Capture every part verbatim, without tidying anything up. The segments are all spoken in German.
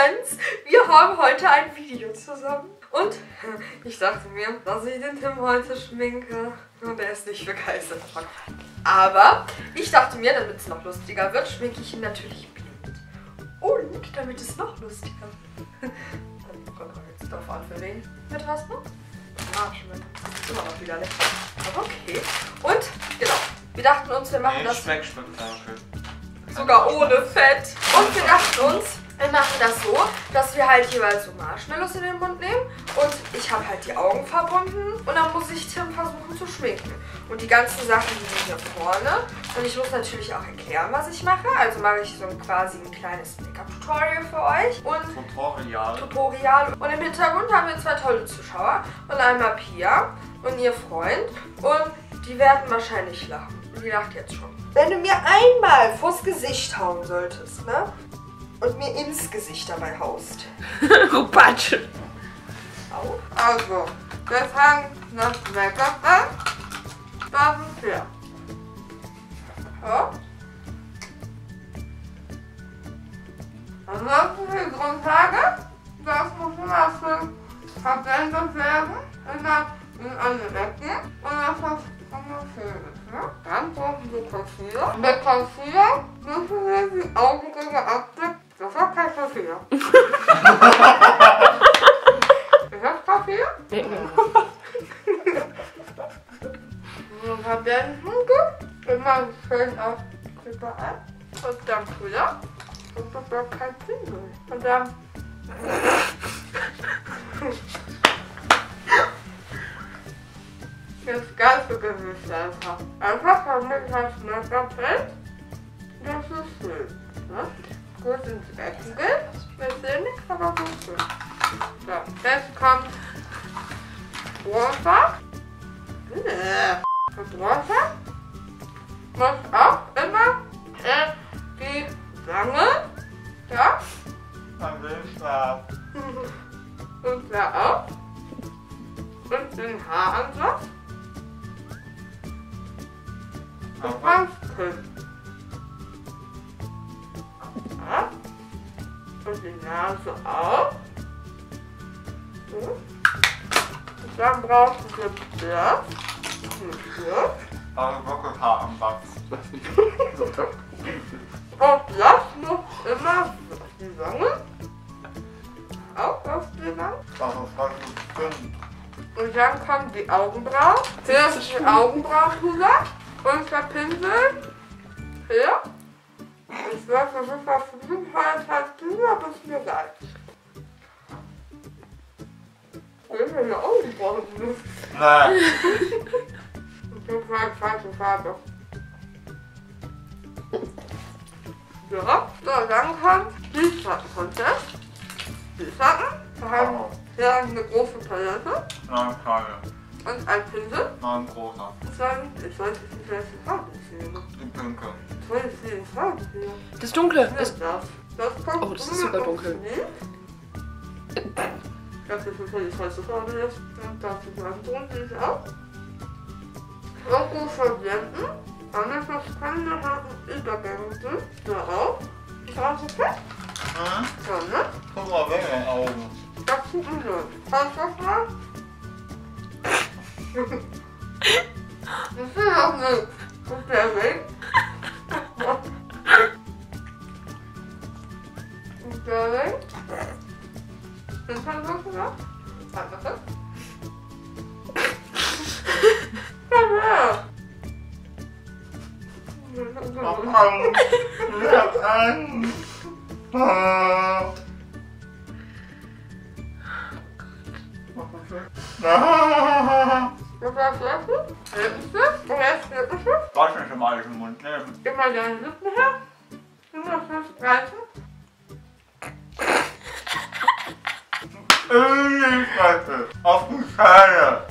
Friends, wir haben heute ein Video zusammen. Und ich dachte mir, dass ich den Tim heute schminke. Und er ist nicht begeistert davon. Aber ich dachte mir, damit es noch lustiger wird, schminke ich ihn natürlich blind. Und damit es noch lustiger wird. Dann kommt man jetzt drauf an, für wen. Mit was noch? Ah, schmeckt. Das ist immer noch wieder lecker. Aber okay. Und, genau. Wir dachten uns, wir machen nee, das Schmeckspektakel. sogar ohne Fett. Und wir dachten uns, wir machen das so, dass wir halt jeweils so Marshmallows in den Mund nehmen. Und ich habe halt die Augen verbunden. Und dann muss ich Tim versuchen zu schminken. Und die ganzen Sachen, die sind hier vorne. Und ich muss natürlich auch erklären, was ich mache. Also mache ich so ein, quasi ein kleines Make-up-Tutorial für euch. Und Tutorial. Tutorial. Und im Hintergrund haben wir zwei tolle Zuschauer. Und einmal Pia und ihr Freund. Und die werden wahrscheinlich lachen. Und die lacht jetzt schon. Wenn du mir einmal vors Gesicht hauen solltest, ne? Und mir ins Gesicht dabei haust. Rupatsch. Au. Also, wir fangen das Make-up an. Das ist hier. Ja. Ansonsten die Grundlage. Das muss immer schön verblendet werden. Immer in alle Ecken. Und das ist immer schön. Ne? Dann brauchen wir Concealer. Mit Concealer müssen wir die Augenringe abdecken. Das war kein Concealer. Ist das Concealer? So verblenden. Immer schön auf überall. Und dann Puder. Und das war kein Pinsel. Und dann... Das ganze Gesicht einfach. Einfach damit das Make-up hält. Das ist schön. Ne? Gut ins Ecken geht. Wir sehen nichts, aber gut schön. So, jetzt kommt Bronzer. Und Bronzer muss auch immer äh, die Wange, ja, Dann will ich schlafen. und da auch. Und den Haaransatz. Und ganz drin. Ja. Und die Nase auch. So. Und dann brauchen wir das. Hier. Aber wirklich Haar am Bart. Und das muss immer auf die Wange. Auch auf die Wange. Das ist ganz dünn. Und dann kommen die Augenbrauen. Zuerst die Augenbrauenpuder. Und der Pinsel. Hier. Ich weiß, das ist auf jeden Fall halt Pinsel, aber ist mir egal. Ich will eine Augenbrauen nicht. Nee. Und das war eine falsche Farbe. Ja, so, dann kommt die Schattenkontest. Die Schatten. Wir haben hier eine große Palette Nein, keine. und ein Pinsel. Nein, großer. Ich weiß nicht, ich weiß nicht, welche Farbe ich nehme. Die pinke. Ich weiß nicht, welche Farbe ich nehme. Das Dunkle. Das, Das, das. Das kommt oh, das ist super dunkel. Das ist natürlich die falsche Farbe jetzt. Und das ist ein Ton, die ich auch. Und gut verblenden. Damit das keine harten Übergänge sind. So auch. Ist auch okay? Hm? So, ne? Guck mal weg in den Augen. Das tut mir leid. Kannst du das mal? Das ist doch nicht. Und der Weg. Und der Weg. Den kann du gemacht? Hat das das? Ja, Ich hab Angst. Ich hab Angst. Ah. Ah. das war das erste. Lippenstift. Und jetzt Lippenstift. Darf ich nicht im alten Mund nehmen? Gib mal deine Lippen her. Du musst das streichen. In die Fresse. Auf die Schale.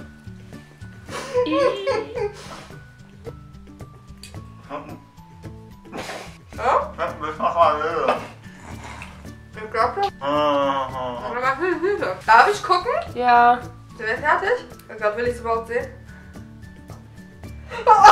Ja? Das ist noch alle. Ich glaube das. Ah. Aber was will ich diese? Darf ich gucken? ja. Sind wir fertig? Oh Gott, will ich es überhaupt sehen? Oh,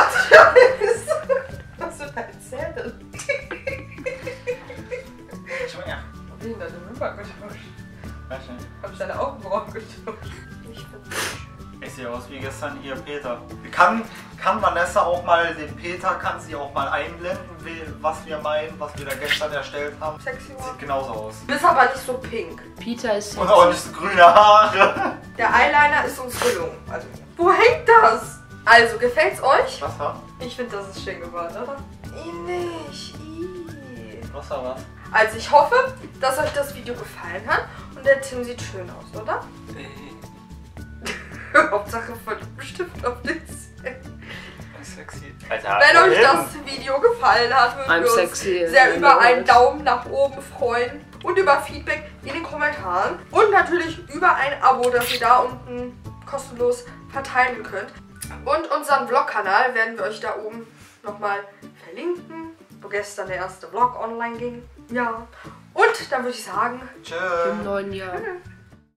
Scheiße! Was für ein Zettel. Schwer. Wie in deine Wimpern getauscht? Weiß nicht. Hab ich deine Augenbrauen getauscht? Ich find's Ich sehe aus wie gestern hier Peter. Kann, kann Vanessa auch mal, den Peter kann sie auch mal einblenden, wie, was wir meinen, was wir da gestern erstellt haben. sexy Sieht war. genauso aus. Du bist aber nicht so pink. Peter ist Und auch nicht so grüne Haare. Der Eyeliner ist uns gelungen. Also, wo hängt das? Also, gefällt's euch? Was war? Ich finde, das ist schön geworden, oder? Ich nicht. Ih. Was war was? Also, ich hoffe, dass euch das Video gefallen hat. Und der Tim sieht schön aus, oder? Hauptsache von Stift auf den Zähnen. Sexy. Wenn euch das Video gefallen hat, würden I'm wir uns sexy. sehr über einen Daumen nach oben freuen und über Feedback in den Kommentaren und natürlich über ein Abo, das ihr da unten kostenlos verteilen könnt. Und unseren Vlog-Kanal werden wir euch da oben nochmal verlinken, wo gestern der erste Vlog online ging. Ja. Und dann würde ich sagen, Tschö. im neuen Jahr. tschüss.